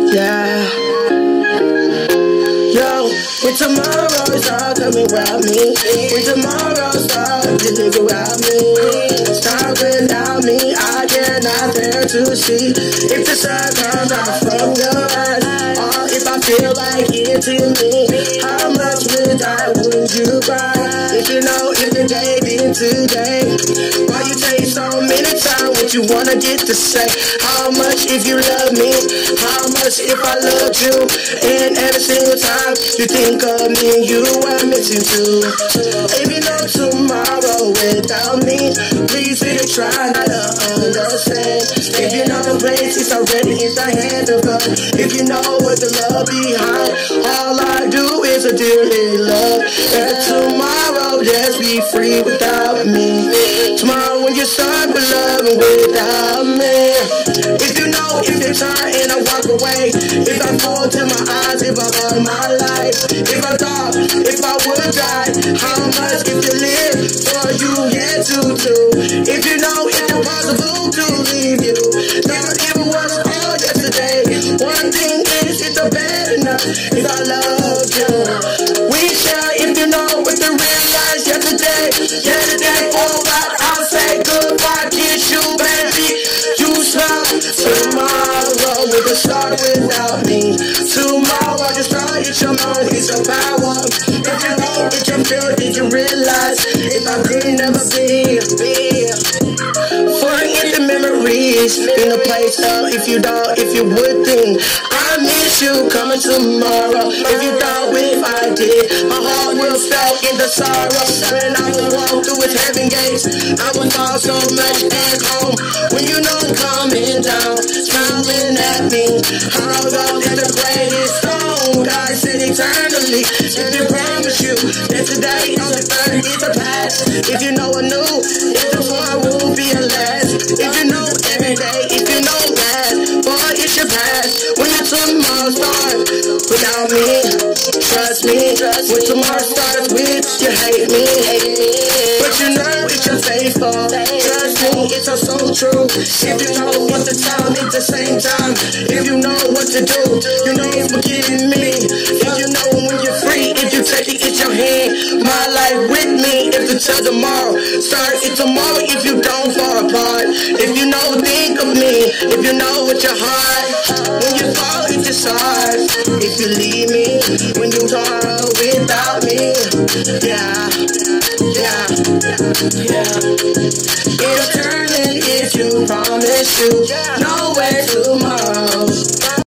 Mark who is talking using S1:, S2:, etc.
S1: Yeah. Yo, when tomorrow start coming around me, when tomorrow start to think around me, start without me, I cannot bear to see. If the sun comes out from your eyes, or if I feel like it to me, how much would you cry? If you know if the day been today, why you take so many times what you wanna get to say? How much if you love me? How much if I loved you? And every single time you think of me, you are missing too. If you know tomorrow without me, please feel try not to understand. If you know the place, it's already in the hand of God. If you know what the love behind, all I do is a dearly love. And tomorrow just be free without me. Tomorrow when you start with loving without me. If you know, if you turn and I walk away, if I fall to my eyes, if I run my life, if I thought, if I would die, how much if you live for you get to do? If you know it's impossible to leave you, now it was all yesterday. One thing is it's a bad enough if I love you. We share if you know what to realize yesterday. Yesterday, alright, I'll say goodbye, kiss you, baby. You stop tomorrow with a start without me. Tomorrow just start, it's your mind, it's your power. If you know, if you feel, if you realize, if I could never be. Forget the memories in a place of if you don't, if you would think I miss you coming tomorrow. If you thought if I did, my heart will fall in the sorrow. When I would walk through its heaven gates, I would fall so much at home. When you know I'm coming down, smiling at me, how God is the greatest song. God said eternally, if you promise you that today on the third is the past. If you know anew, if the tomorrow will be a last. If you know every day, if you know that, boy, it should pass. When your tomorrow starts without me, trust me, when tomorrow starts with, you hate me. But you know it's your faithful. Trust me, it's so true. If you know what the time is the same time. If you know what to do, you know it's forgiving me. If you know when you're free, if you take it, it's your hand. My life with me, if until tomorrow start it tomorrow. If you don't fall apart, if you know, think of me. If you know with your heart, when you fall, it's just hard. If you leave me, when you are without me, yeah. It's turning if you promise you nowhere tomorrow.